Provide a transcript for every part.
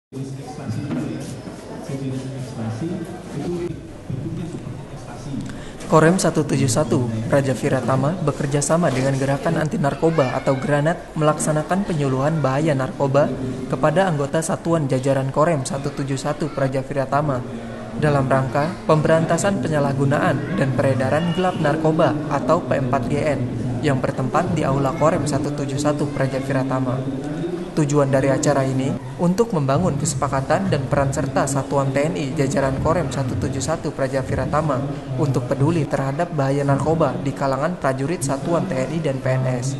Ekstasi itu ya, sejenis ekstasi itu bentuknya seperti ekstasi. Korem 171, Praja Viratama bekerja sama dengan Gerakan Anti Narkoba atau Granat melaksanakan penyuluhan bahaya narkoba kepada anggota Satuan Jajaran Korem 171 Praja Viratama dalam rangka pemberantasan penyalahgunaan dan peredaran gelap narkoba atau P4GN yang bertempat di Aula Korem 171 Praja Viratama. Tujuan dari acara ini untuk membangun kesepakatan dan peran serta Satuan TNI jajaran Korem 171 Praja Viratama untuk peduli terhadap bahaya narkoba di kalangan prajurit Satuan TNI dan PNS.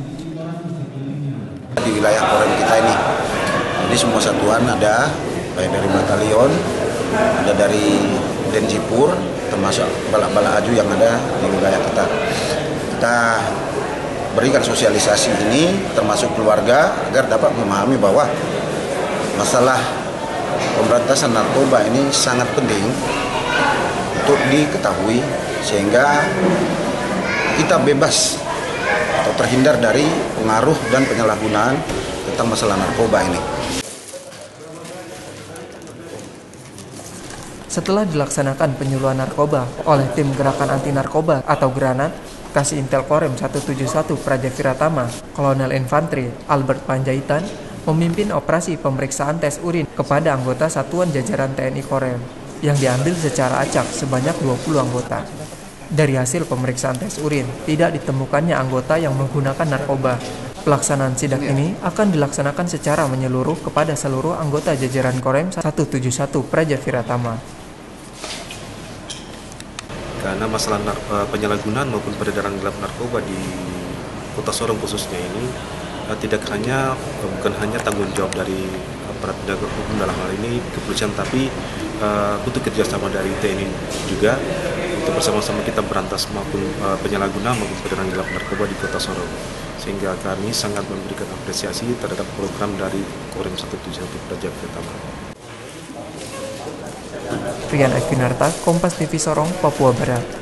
Di wilayah Korem kita ini, jadi semua satuan ada, baik dari batalion, ada dari Denjipur, termasuk balak-balak aju yang ada di wilayah kita. Kita berikan sosialisasi ini termasuk keluarga agar dapat memahami bahwa masalah pemberantasan narkoba ini sangat penting untuk diketahui sehingga kita bebas atau terhindar dari pengaruh dan penyalahgunaan tentang masalah narkoba ini. Setelah dilaksanakan penyuluhan narkoba oleh tim Gerakan Anti Narkoba atau Granat, Kasih Intel Korem 171 Praja Viratama, Kolonel Infantri Albert Panjaitan memimpin operasi pemeriksaan tes urin kepada anggota Satuan Jajaran TNI Korem yang diambil secara acak sebanyak 20 anggota. Dari hasil pemeriksaan tes urin, tidak ditemukannya anggota yang menggunakan narkoba. Pelaksanaan sidak ini akan dilaksanakan secara menyeluruh kepada seluruh anggota jajaran Korem 171 Praja Viratama. Karena masalah penyalahgunaan maupun peredaran gelap narkoba di Kota Sorong khususnya ini bukan hanya tanggung jawab dari aparat penegak hukum dalam hal ini kepolisian, tapi butuh kerjasama dari TNI juga untuk bersama-sama kita berantas maupun penyalahgunaan maupun peredaran gelap narkoba di Kota Sorong. Sehingga kami sangat memberikan apresiasi terhadap program dari Korem 171 Praja Viratama. Rian Evinarta, Kompas TV Sorong, Papua Barat.